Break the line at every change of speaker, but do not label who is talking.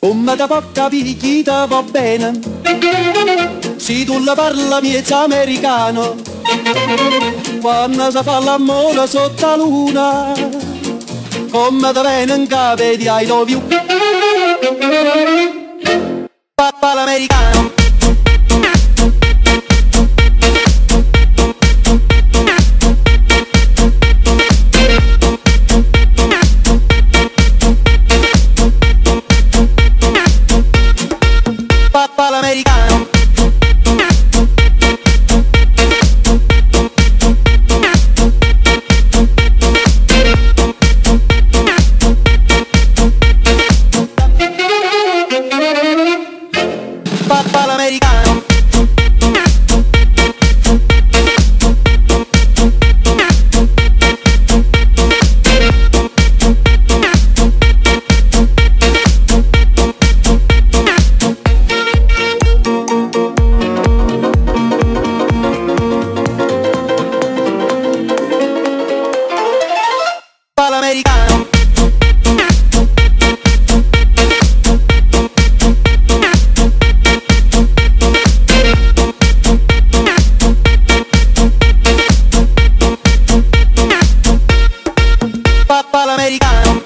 Come da può capire chi te va bene, se tu la parla miezza americano, quando si fa l'amore sotto la luna, come te viene in capo di I love you. Papà l'americano. Papà l'americano. Papà l'americano. Papà l'americano. Papà l'americano.